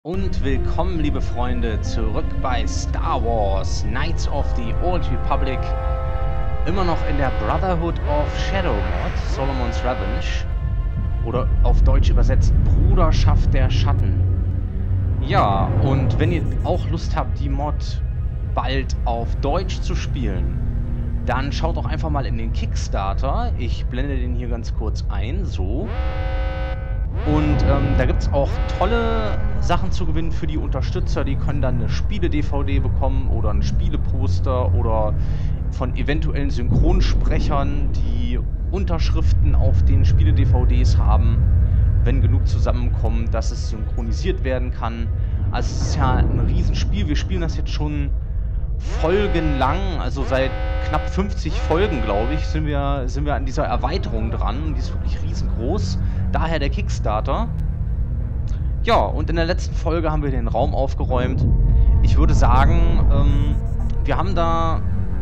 Und willkommen, liebe Freunde, zurück bei Star Wars Knights of the Old Republic. Immer noch in der Brotherhood of Shadow Mod, Solomon's Revenge. Oder auf Deutsch übersetzt, Bruderschaft der Schatten. Ja, und wenn ihr auch Lust habt, die Mod bald auf Deutsch zu spielen, dann schaut doch einfach mal in den Kickstarter. Ich blende den hier ganz kurz ein, so. Und da gibt es auch tolle Sachen zu gewinnen für die Unterstützer. Die können dann eine Spiele-DVD bekommen oder ein Spieleposter oder von eventuellen Synchronsprechern, die Unterschriften auf den Spiele-DVDs haben, wenn genug zusammenkommen, dass es synchronisiert werden kann. Also es ist ja ein Riesenspiel. Wir spielen das jetzt schon folgenlang, also seit knapp 50 Folgen, glaube ich, sind wir an dieser Erweiterung dran. Und die ist wirklich riesengroß. Daher der Kickstarter. Ja, und in der letzten Folge haben wir den Raum aufgeräumt. Ich würde sagen, wir haben da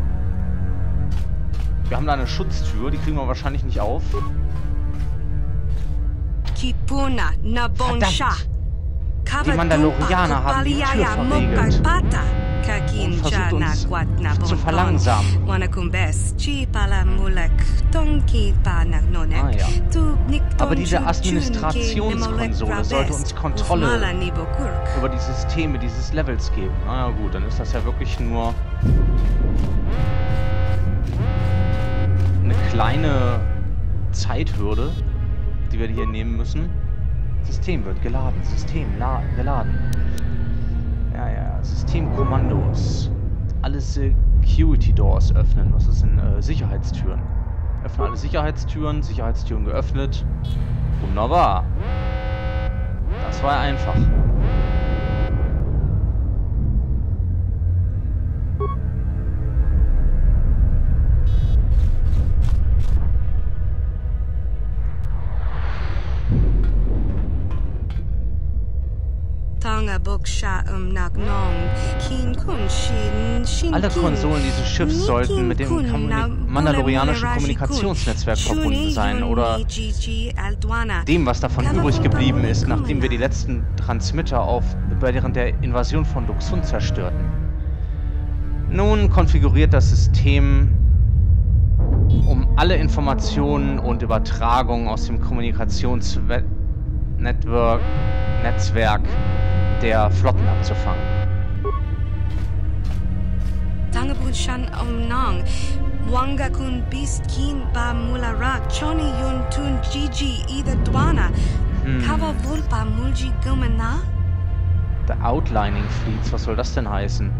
eine Schutztür, die kriegen wir wahrscheinlich nicht auf. Verdammt! Die Mandalorianer haben die Tür verriegelt und versucht uns zu verlangsamen. Ah ja. Aber diese Administrationskonsole sollte uns Kontrolle über die Systeme dieses Levels geben. Na ja gut, dann ist das ja wirklich nur eine kleine Zeithürde, die wir hier nehmen müssen. System wird geladen. System geladen. Ja, Systemkommandos. Alle Security Doors öffnen. Was ist denn Sicherheitstüren? Öffnen alle Sicherheitstüren. Sicherheitstüren geöffnet. Wunderbar. Das war einfach. Alle Konsolen dieses Schiffs sollten mit dem mandalorianischen Kommunikationsnetzwerk verbunden sein oder dem, was davon übrig geblieben ist, nachdem wir die letzten Transmitter während der Invasion von Luxun zerstörten. Nun konfiguriert das System, um alle Informationen und Übertragungen aus dem Kommunikationsnetzwerk der Flotten abzufangen. The Outlining Fleets, was soll das denn heißen?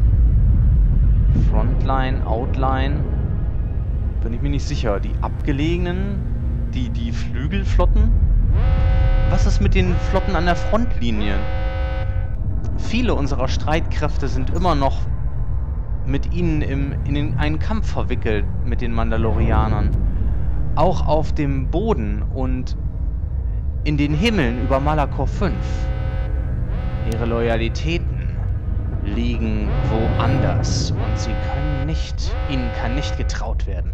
Frontline, Outline? Bin ich mir nicht sicher. Die abgelegenen? Die Flügelflotten? Was ist mit den Flotten an der Frontlinie? Viele unserer Streitkräfte sind immer noch mit ihnen in einen Kampf verwickelt mit den Mandalorianern. Auch auf dem Boden und in den Himmeln über Malachor 5. Ihre Loyalitäten liegen woanders und ihnen kann nicht getraut werden.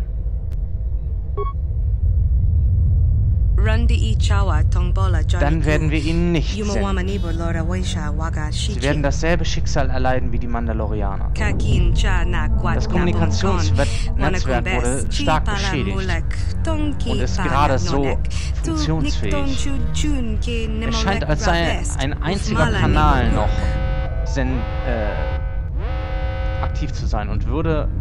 Dann werden wir ihnen nicht senden. Sie werden dasselbe Schicksal erleiden wie die Mandalorianer. Das Kommunikationsnetzwerk wurde stark beschädigt und ist gerade so funktionsfähig. Es scheint, als sei ein einziger Kanal noch aktiv zu sein und würde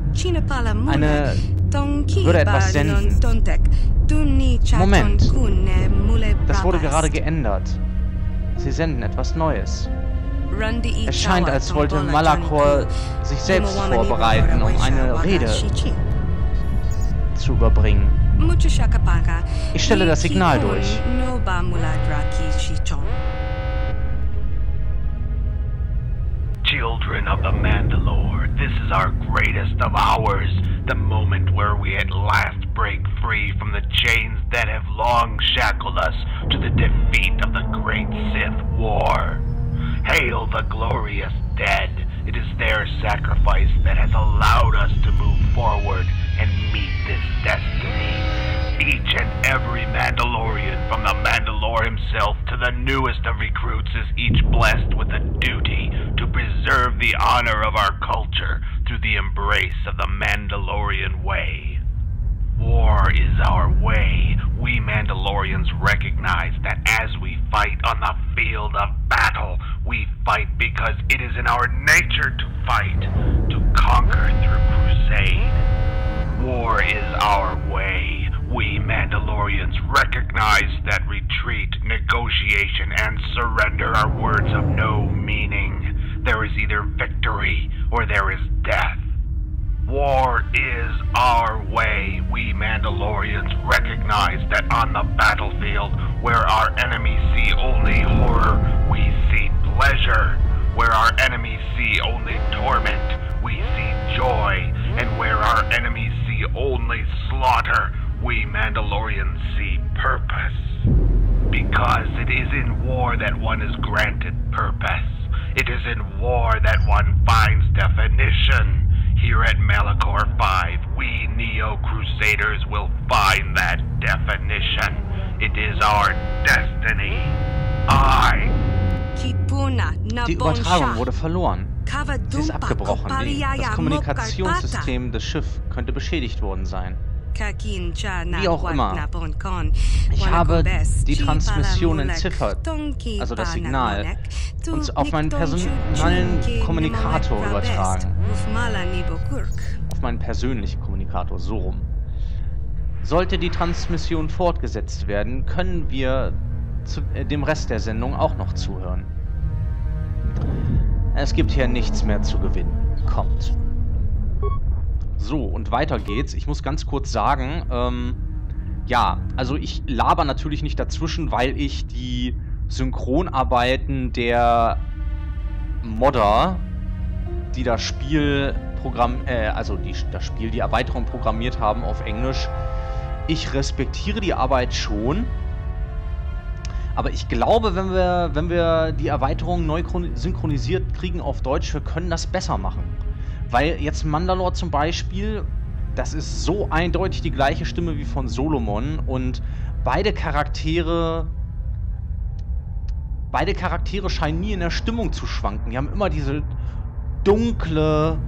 etwas senden. Moment, das wurde gerade geändert. Sie senden etwas Neues. Es scheint, als wollte Malachor sich selbst vorbereiten, um eine Rede zu überbringen. Ich stelle das Signal durch. Children of the Mandalore, this is our greatest of hours, the moment where we at last break free from the chains that have long shackled us to the defeat of the great Sith War. Hail the glorious dead. It is their sacrifice that has allowed us to move forward and meet this destiny. Each and every Mandalorian from the Mandalorian Mandalore himself to the newest of recruits is each blessed with a duty to preserve the honor of our culture through the embrace of the Mandalorian way. War is our way. We Mandalorians recognize that as we fight on the field of battle, we fight because it is in our nature to fight, to conquer through crusade. War is our way. We Mandalorians recognize that retreat, negotiation, and surrender are words of no meaning. There is either victory or there is death. War is our way. We Mandalorians recognize that on the battlefield, where our enemies see only horror, we see pleasure. Where our enemies see only torment, we see joy. And where our enemies see only slaughter, we Mandalorians see purpose. Because it is in war that one is granted purpose. It is in war that one finds definition. Here at Malachor 5, we Neo-Crusaders will find that definition. It is our destiny. Die Übertragung wurde verloren. Sie ist abgebrochen. Das Kommunikationssystem des Schiffs könnte beschädigt worden sein. Wie auch immer. Ich habe die Transmission entziffert, also das Signal, und auf meinen personalen Kommunikator übertragen. Auf meinen persönlichen Kommunikator, so rum. Sollte die Transmission fortgesetzt werden, können wir zu dem Rest der Sendung auch noch zuhören. Es gibt hier nichts mehr zu gewinnen. Kommt. So, und weiter geht's. Ich muss ganz kurz sagen, ja, also ich laber natürlich nicht dazwischen, weil ich die Synchronarbeiten der Modder, die das Spiel die Erweiterung programmiert haben auf Englisch, ich respektiere die Arbeit schon. Aber ich glaube, wenn wir die Erweiterung neu synchronisiert kriegen auf Deutsch, wir können das besser machen. Weil jetzt Mandalore zum Beispiel, das ist so eindeutig die gleiche Stimme wie von Solomon und beide Charaktere scheinen nie in der Stimmung zu schwanken. Die haben immer diese dunkle,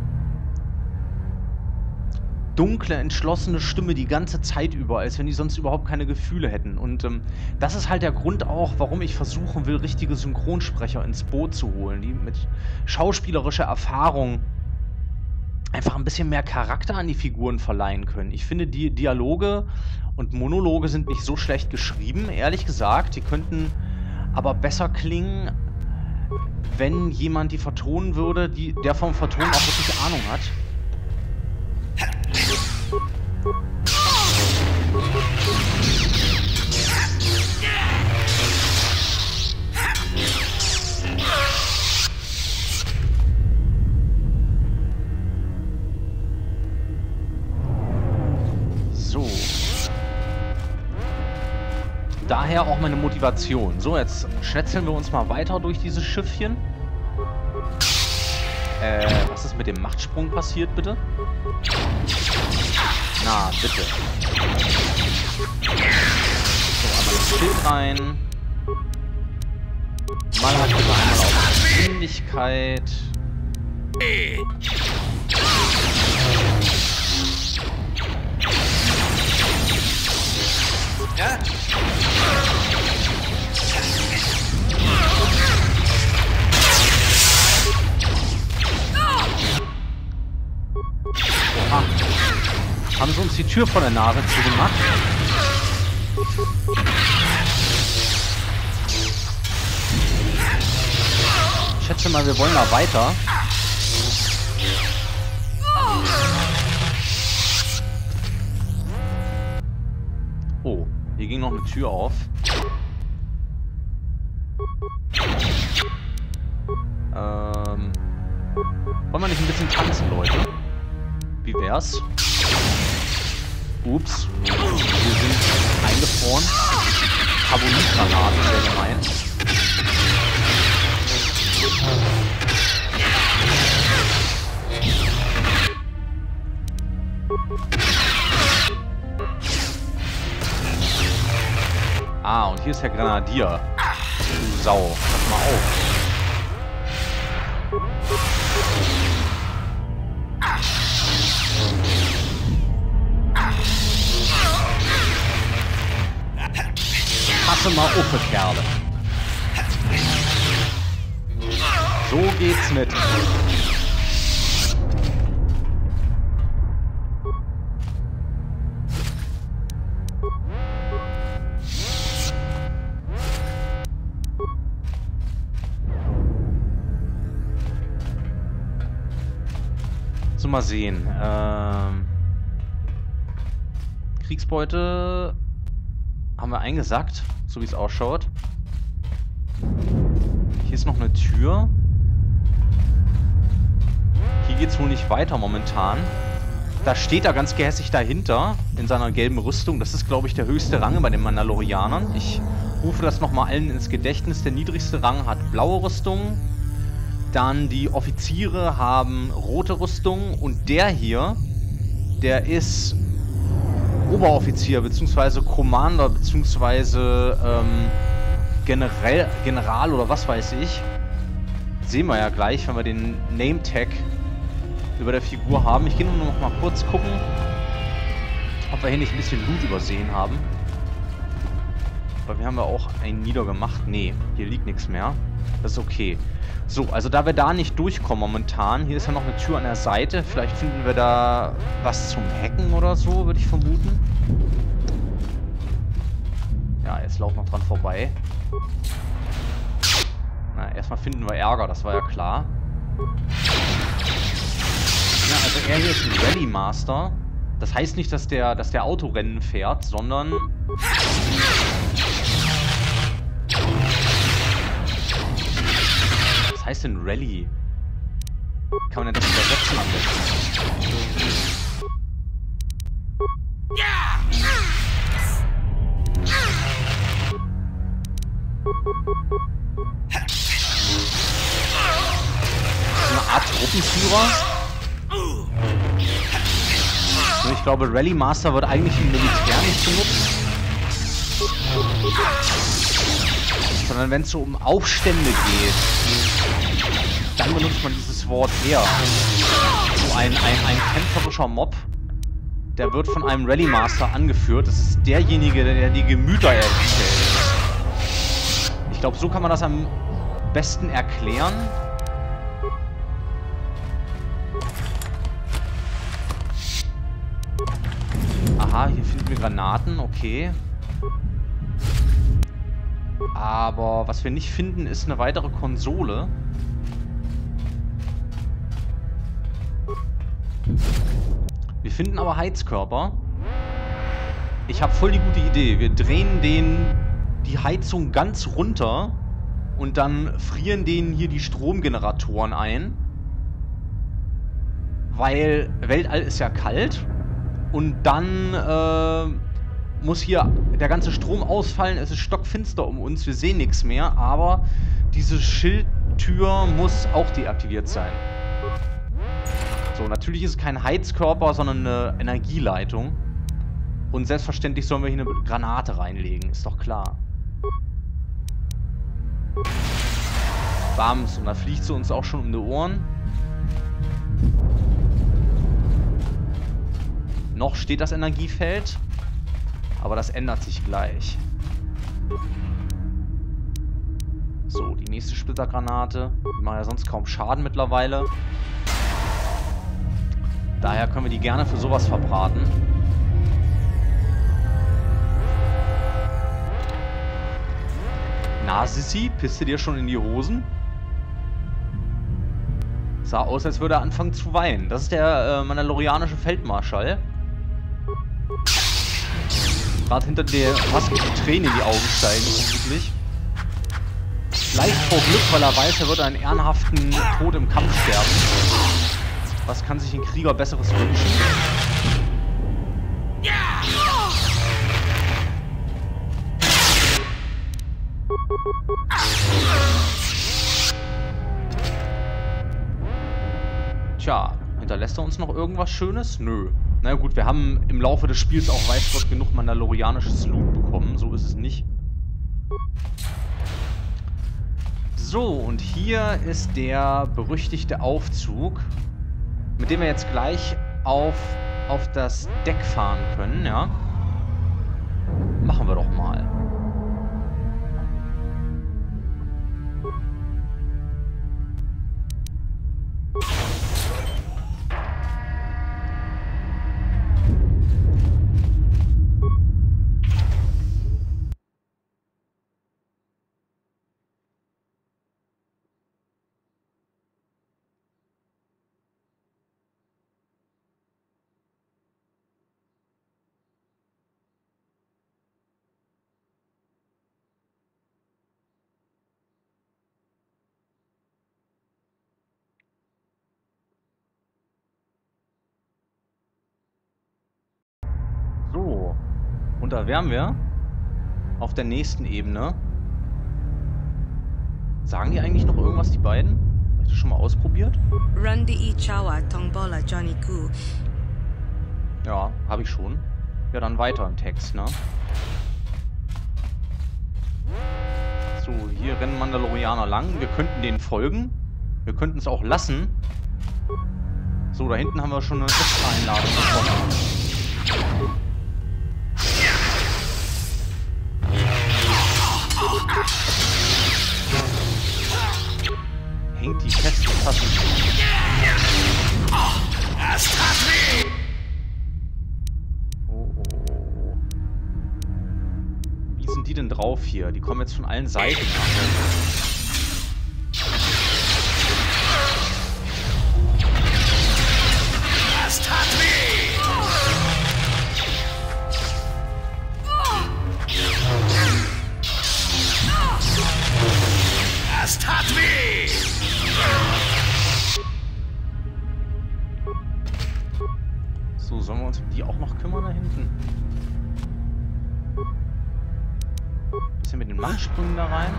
entschlossene Stimme die ganze Zeit über, als wenn die sonst überhaupt keine Gefühle hätten. Und das ist halt der Grund auch, warum ich versuchen will, richtige Synchronsprecher ins Boot zu holen, die mit schauspielerischer Erfahrung einfach ein bisschen mehr Charakter an die Figuren verleihen können. Ich finde, die Dialoge und Monologe sind nicht so schlecht geschrieben, ehrlich gesagt. Die könnten aber besser klingen, wenn jemand die vertonen würde, der vom Vertonen auch wirklich Ahnung hat. So. Daher auch meine Motivation. So, jetzt schnetzeln wir uns mal weiter durch dieses Schiffchen. Was ist mit dem Machtsprung passiert, bitte? Na, bitte. So, einmal das Schild rein. Mal halt bitte einmal auf Geschwindigkeit. Ja? Oha. Haben sie uns die Tür vor der Nase zugemacht? Ich schätze mal, wir wollen da weiter. Oh, hier ging noch eine Tür auf. Wollen wir nicht ein bisschen tanzen, Leute? Wie wär's? Ups. Wir sind eingefroren. Carbonitgranate, sehr gemein. Ah, und hier hier ist der Grenadier. Du Sau. Pass mal auf. Passe mal auf, Kerle. So geht's mit. So, mal sehen. Kriegsbeute haben wir eingesackt, so wie es ausschaut. Hier ist noch eine Tür. Hier geht es wohl nicht weiter momentan. Da steht er ganz gehässig dahinter, in seiner gelben Rüstung. Das ist, glaube ich, der höchste Rang bei den Mandalorianern. Ich rufe das nochmal allen ins Gedächtnis. Der niedrigste Rang hat blaue Rüstung. Dann die Offiziere haben rote Rüstung. Und der hier, der ist Oberoffizier, beziehungsweise Commander, beziehungsweise General oder was weiß ich. Sehen wir ja gleich, wenn wir den Name-Tag über der Figur haben. Ich gehe nur noch mal kurz gucken, ob wir hier nicht ein bisschen Loot übersehen haben. Aber wir haben ja auch einen niedergemacht. Nee, hier liegt nichts mehr. Das ist okay. So, also da wir da nicht durchkommen momentan, hier ist ja noch eine Tür an der Seite. Vielleicht finden wir da was zum Hacken oder so, würde ich vermuten. Ja, jetzt laufen wir dran vorbei. Na, erstmal finden wir Ärger, das war ja klar. Ja, also er hier ist ein Rally Master. Das heißt nicht, dass der Autorennen fährt, sondern... Was heißt denn Rally? Kann man denn das übersetzen am besten? So eine Art Truppenführer? Ich glaube, Rally Master wird eigentlich im Militär nicht benutzt. Sondern wenn es so um Aufstände geht, dann benutzt man dieses Wort eher. So ein kämpferischer Mob, der wird von einem Rally Master angeführt. Das ist derjenige, der die Gemüter erstellt. Ich glaube, so kann man das am besten erklären. Aha, hier finden wir Granaten, okay. Aber was wir nicht finden, ist eine weitere Konsole. Wir finden aber Heizkörper. Ich habe voll die gute Idee. Wir drehen die Heizung ganz runter und dann frieren denen hier die Stromgeneratoren ein. Weil Weltall ist ja kalt. Und dann muss hier der ganze Strom ausfallen. Es ist stockfinster um uns. Wir sehen nichts mehr. Aber diese Schildtür muss auch deaktiviert sein. So, natürlich ist es kein Heizkörper, sondern eine Energieleitung. Und selbstverständlich sollen wir hier eine Granate reinlegen. Ist doch klar. Bams. Und da fliegt sie uns auch schon um die Ohren. Noch steht das Energiefeld, aber das ändert sich gleich. So, die nächste Splittergranate. Die machen ja sonst kaum Schaden mittlerweile. Daher können wir die gerne für sowas verbraten. Na, Sissi, pisst du dir schon in die Hosen? Sah aus, als würde er anfangen zu weinen. Das ist der mandalorianische Feldmarschall. Gerade hinter der Maske die Tränen in die Augen steigen, vermutlich. Leicht vor Glück, weil er weiß, er wird einen ehrenhaften Tod im Kampf sterben. Was kann sich ein Krieger Besseres wünschen? Tja, hinterlässt er uns noch irgendwas Schönes? Nö. Na gut, wir haben im Laufe des Spiels auch weiß Gott genug mandalorianisches Loot bekommen. So ist es nicht. So, und hier ist der berüchtigte Aufzug, mit dem wir jetzt gleich auf das Deck fahren können, ja? Machen wir doch mal. So, und da wären wir auf der nächsten Ebene. Sagen die eigentlich noch irgendwas, die beiden? Hast du das schon mal ausprobiert? Rundi Chawa Tongbola Johnny Gu. Ja, habe ich schon. Ja, dann weiter im Text, ne? So, hier rennen Mandalorianer lang. Wir könnten denen folgen. Wir könnten es auch lassen. So, da hinten haben wir schon eine extra Einladung bekommen. Hängt die fest und passen. Oh. Wie sind die denn drauf hier? Die kommen jetzt von allen Seiten. So, sollen wir uns um die auch noch kümmern da hinten? Bisschen mit den Mannsprüngen da rein.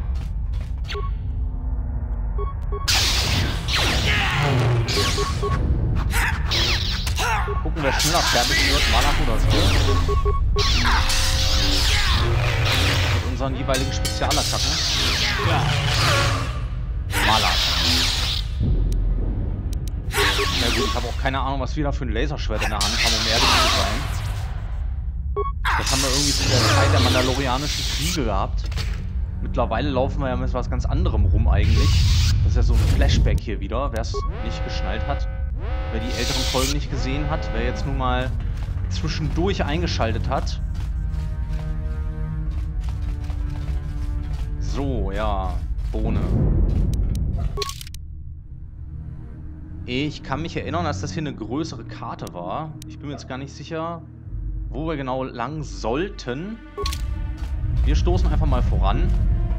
Gucken, wer schneller fertig wird, Malak oder so. Mit unseren jeweiligen Spezialattacken. Ja. Malak. Na gut, ich habe auch keine Ahnung, was wir da für ein Laserschwert in der Hand haben, um ehrlich zu sein. Das haben wir irgendwie zu der Zeit der mandalorianischen Kriege gehabt. Mittlerweile laufen wir ja mit was ganz anderem rum eigentlich. Das ist ja so ein Flashback hier wieder, wer es nicht geschnallt hat. Wer die älteren Folgen nicht gesehen hat, wer jetzt nun mal zwischendurch eingeschaltet hat. So, ja, Bohne. Ich kann mich erinnern, dass das hier eine größere Karte war. Ich bin mir jetzt gar nicht sicher, wo wir genau lang sollten. Wir stoßen einfach mal voran.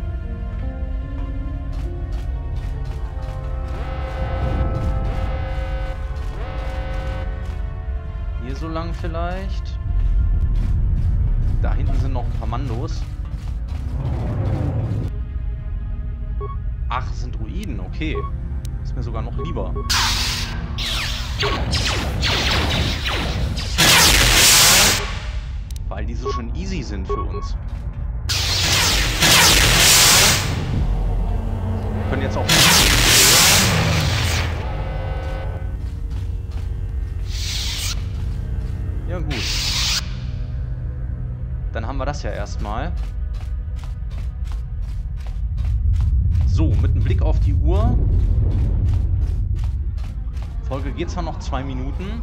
Hier so lang vielleicht. Da hinten sind noch ein paar Mandos. Ach, es sind Druiden, okay. Ist mir sogar noch lieber. Weil die so schön easy sind für uns. Wir können jetzt auch... Ja gut. Dann haben wir das ja erstmal. So, mit einem Blick auf die Uhr. Folge geht zwar noch 2 Minuten.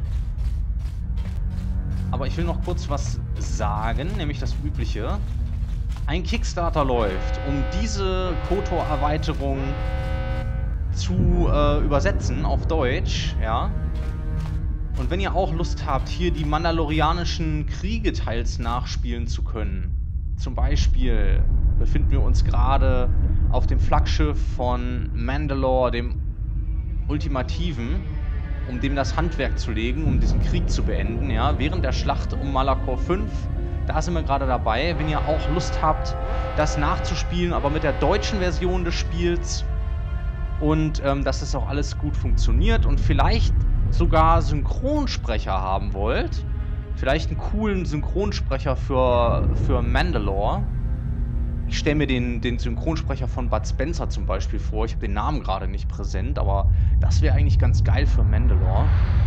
Aber ich will noch kurz was sagen, nämlich das Übliche. Ein Kickstarter läuft, um diese KOTOR-Erweiterung zu übersetzen auf Deutsch, ja. Und wenn ihr auch Lust habt, hier die mandalorianischen Kriege teils nachspielen zu können, zum Beispiel befinden wir uns gerade auf dem Flaggschiff von Mandalore, dem Ultimativen, um dem das Handwerk zu legen, um diesen Krieg zu beenden, ja, während der Schlacht um Malachor 5. Da sind wir gerade dabei. Wenn ihr auch Lust habt, das nachzuspielen, aber mit der deutschen Version des Spiels und dass das auch alles gut funktioniert und vielleicht sogar Synchronsprecher haben wollt, vielleicht einen coolen Synchronsprecher für Mandalore, Ich stelle mir den Synchronsprecher von Bud Spencer zum Beispiel vor. Ich habe den Namen gerade nicht präsent, aber das wäre eigentlich ganz geil für Mandalore.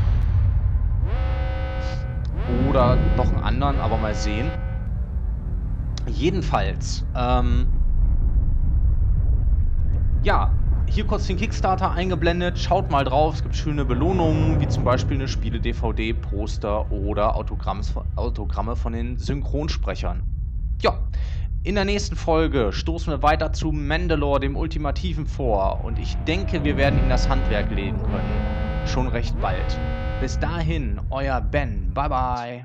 Oder noch einen anderen, aber mal sehen. Jedenfalls, ja, hier kurz den Kickstarter eingeblendet. Schaut mal drauf, es gibt schöne Belohnungen, wie zum Beispiel eine Spiele-DVD, Poster oder Autogramme von den Synchronsprechern. Ja, in der nächsten Folge stoßen wir weiter zu Mandalore, dem Ultimativen, vor. Und ich denke, wir werden ihm das Handwerk legen können. Schon recht bald. Bis dahin, euer Ben. Bye bye.